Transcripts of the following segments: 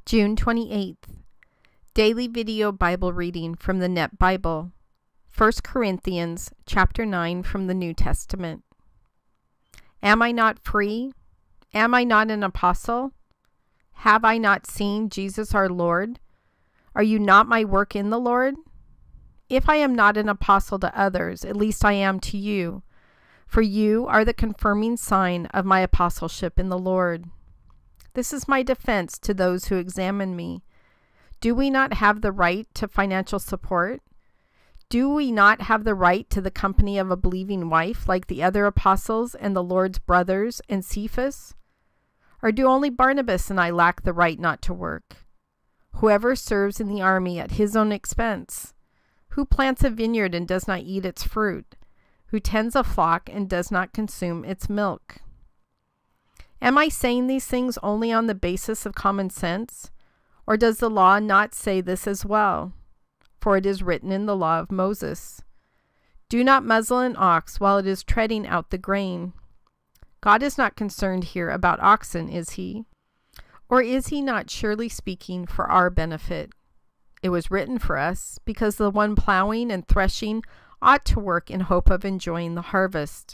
June 28th. Daily video Bible reading from the Net Bible. 1 Corinthians chapter 9 from the New Testament. Am I not free? Am I not an apostle? Have I not seen Jesus our Lord? Are you not my work in the Lord? If I am not an apostle to others, at least I am to you, for you are the confirming sign of my apostleship in the Lord. This is my defense to those who examine me. Do we not have the right to financial support? Do we not have the right to the company of a believing wife like the other apostles and the Lord's brothers and Cephas? Or do only Barnabas and I lack the right not to work? Whoever serves in the army at his own expense? Who plants a vineyard and does not eat its fruit? Who tends a flock and does not consume its milk? Am I saying these things only on the basis of common sense? Or does the law not say this as well? For it is written in the law of Moses, "Do not muzzle an ox while it is treading out the grain." God is not concerned here about oxen, is he? Or is he not surely speaking for our benefit? It was written for us, because the one plowing and threshing ought to work in hope of enjoying the harvest.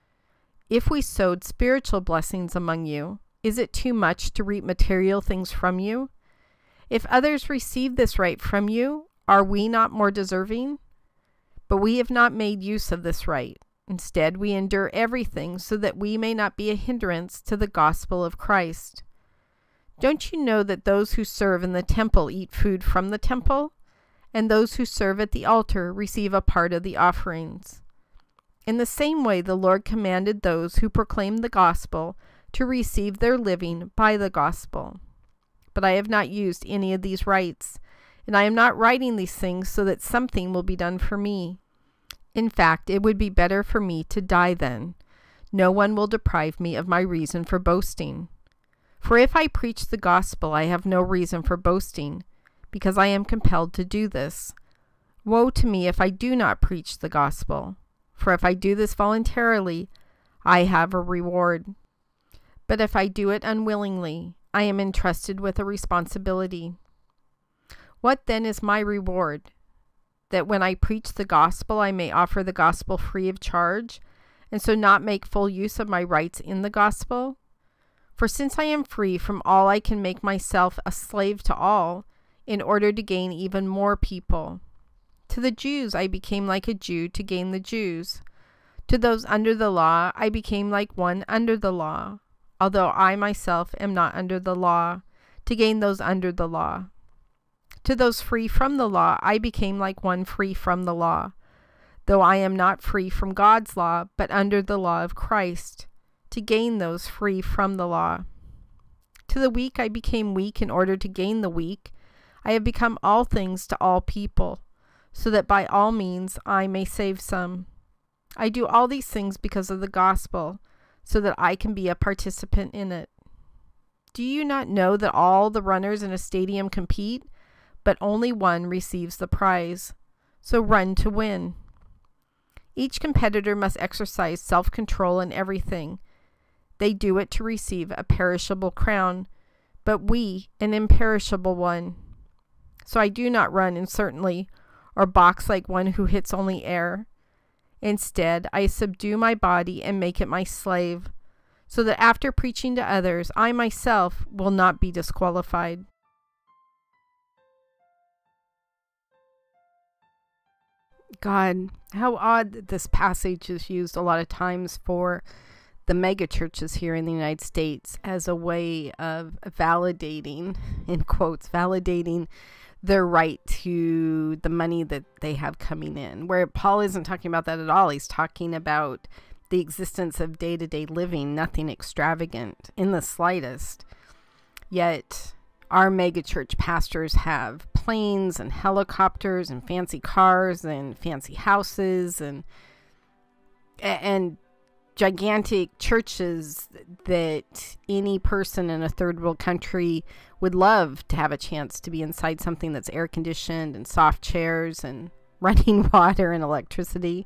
If we sowed spiritual blessings among you, is it too much to reap material things from you? If others receive this right from you, are we not more deserving? But we have not made use of this right. Instead, we endure everything so that we may not be a hindrance to the gospel of Christ. Don't you know that those who serve in the temple eat food from the temple, and those who serve at the altar receive a part of the offerings? In the same way, the Lord commanded those who proclaim the gospel to receive their living by the gospel. But I have not used any of these rights, and I am not writing these things so that something will be done for me. In fact, it would be better for me to die then. No one will deprive me of my reason for boasting. For if I preach the gospel, I have no reason for boasting, because I am compelled to do this. Woe to me if I do not preach the gospel. For if I do this voluntarily, I have a reward. But if I do it unwillingly, I am entrusted with a responsibility. What then is my reward? That when I preach the gospel, I may offer the gospel free of charge, and so not make full use of my rights in the gospel? For since I am free from all, I can make myself a slave to all, in order to gain even more people. To the Jews I became like a Jew to gain the Jews. To those under the law I became like one under the law, although I myself am not under the law, to gain those under the law. To those free from the law I became like one free from the law, though I am not free from God's law, but under the law of Christ, to gain those free from the law. To the weak I became weak in order to gain the weak. I have become all things to all people, so that by all means I may save some. I do all these things because of the gospel, so that I can be a participant in it. Do you not know that all the runners in a stadium compete, but only one receives the prize? So run to win. Each competitor must exercise self-control in everything. They do it to receive a perishable crown, but we an imperishable one. So I do not run uncertainly, or box like one who hits only air. Instead, I subdue my body and make it my slave, so that after preaching to others, I myself will not be disqualified. God, how odd that this passage is used a lot of times for the mega churches here in the United States as a way of validating, in quotes, validating their right to the money that they have coming in, where Paul isn't talking about that at all. He's talking about the existence of day-to-day living, nothing extravagant in the slightest. Yet our megachurch pastors have planes and helicopters and fancy cars and fancy houses and gigantic churches that any person in a third world country would love to have a chance to be inside something that's air conditioned and soft chairs and running water and electricity.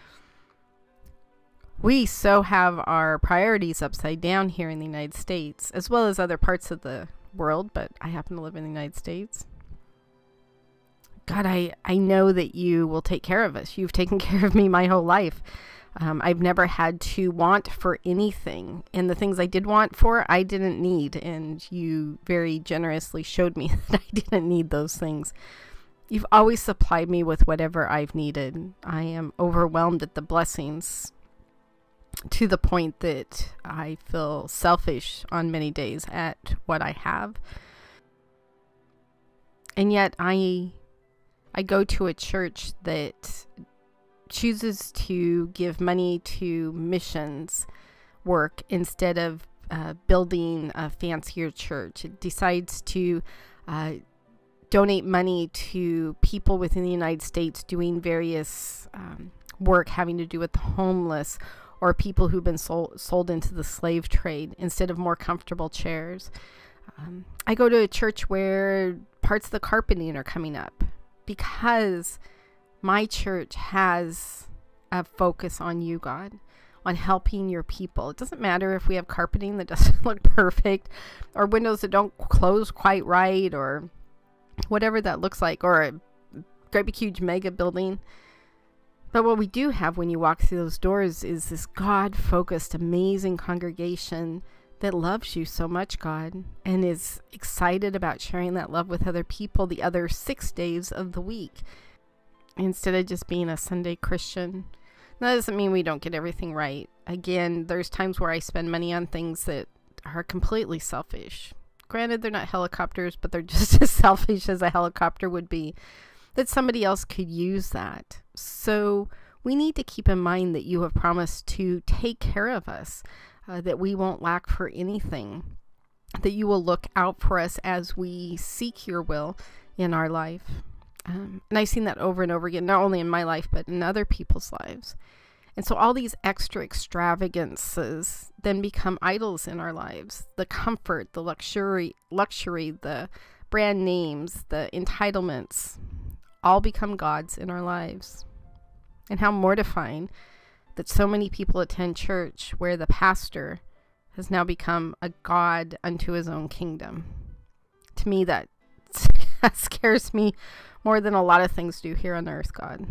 We so have our priorities upside down here in the United States, as well as other parts of the world, but I happen to live in the United States. God, I know that you will take care of us. You've taken care of me my whole life. I've never had to want for anything. And the things I did want for, I didn't need. And you very generously showed me that I didn't need those things. You've always supplied me with whatever I've needed. I am overwhelmed at the blessings to the point that I feel selfish on many days at what I have. And yet I go to a church that chooses to give money to missions work instead of building a fancier church. It decides to donate money to people within the United States doing various work having to do with the homeless or people who've been sold into the slave trade instead of more comfortable chairs. I go to a church where parts of the carpeting are coming up because my church has a focus on you, God, on helping your people. It doesn't matter if we have carpeting that doesn't look perfect or windows that don't close quite right or whatever that looks like, or a great big huge mega building. But what we do have when you walk through those doors is this God-focused, amazing congregation that loves you so much, God, and is excited about sharing that love with other people the other 6 days of the week, instead of just being a Sunday Christian. That doesn't mean we don't get everything right. Again, there's times where I spend money on things that are completely selfish. Granted, they're not helicopters, but they're just as selfish as a helicopter would be, that somebody else could use that. So we need to keep in mind that you have promised to take care of us, that we won't lack for anything, that you will look out for us as we seek your will in our life. And I've seen that over and over again, not only in my life, but in other people's lives. And so all these extra extravagances then become idols in our lives. The comfort, the luxury, the brand names, the entitlements, all become gods in our lives. And how mortifying that so many people attend church where the pastor has now become a god unto his own kingdom. To me, that scares me more than a lot of things do here on earth, God.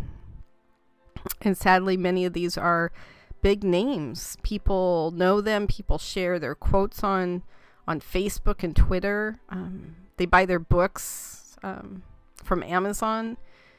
And sadly, many of these are big names. People know them. People share their quotes on Facebook and Twitter. They buy their books from Amazon.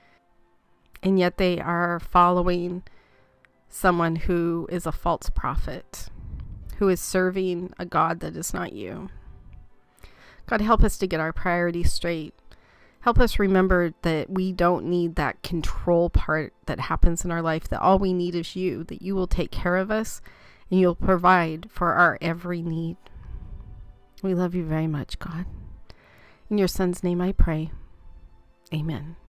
And yet they are following someone who is a false prophet, who is serving a God that is not you. God, help us to get our priorities straight. Help us remember that we don't need that control part that happens in our life, that all we need is you, that you will take care of us and you'll provide for our every need. We love you very much, God. In your Son's name I pray. Amen.